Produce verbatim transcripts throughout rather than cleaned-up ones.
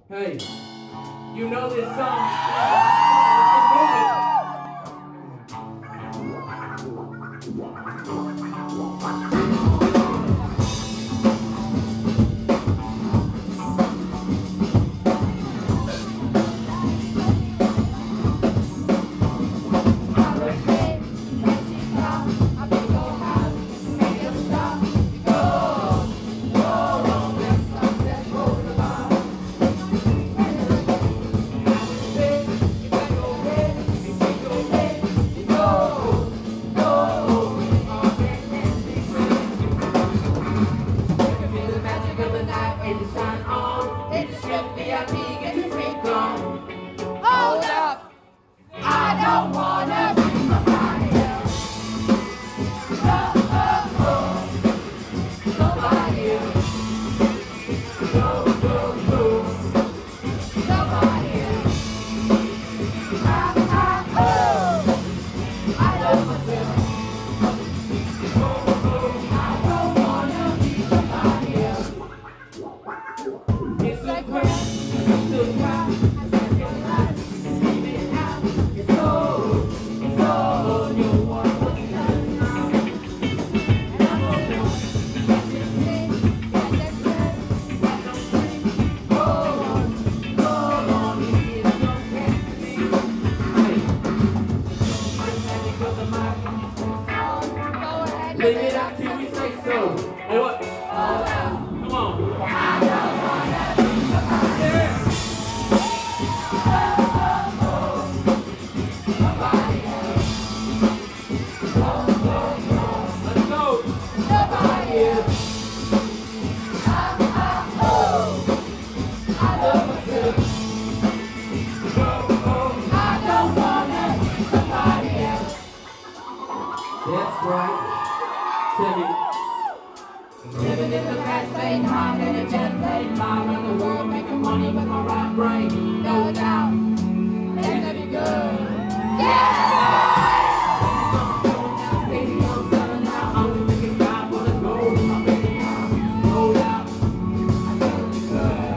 Hey, you know this song? Let's move it. Hold up! I don't wanna be somebody else. Oh, oh, oh. Somebody else. Oh, oh, oh. Somebody else. Ah, ah, oh. I love myself. Oh, oh. I don't wanna be somebody else. It's a crap. It's a crap. Leave it up till we say so. Or what? Come on. I don't wanna be somebody else. Somebody else. Oh, oh, oh. Let's go. Somebody else. Ah, ah, oh. I love myself. Oh, oh. I don't wanna be somebody else. That's right. Tell me. Living in the fast lane, hard in a jet plane, fly around the world, making money with my right brain. No doubt, it's gonna be good. Yeah! Baby, I'm selling out. I'm thinking God for the gold in my bank account. No doubt, it's gonna be good.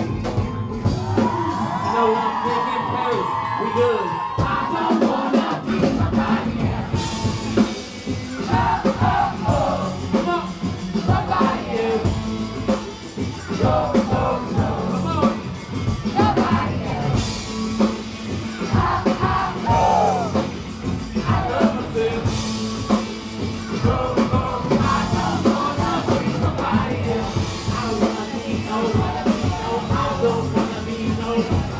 You know what I'm thinking first. We good. I don't wanna be somebody else. Oh, oh, oh. Come on. Somebody else. No, no, no. Come on. Nobody else. Ah, ah, oh. I love myself. Oh, oh. I don't wanna be somebody else. I don't wanna be no, wanna be no, I don't wanna be no.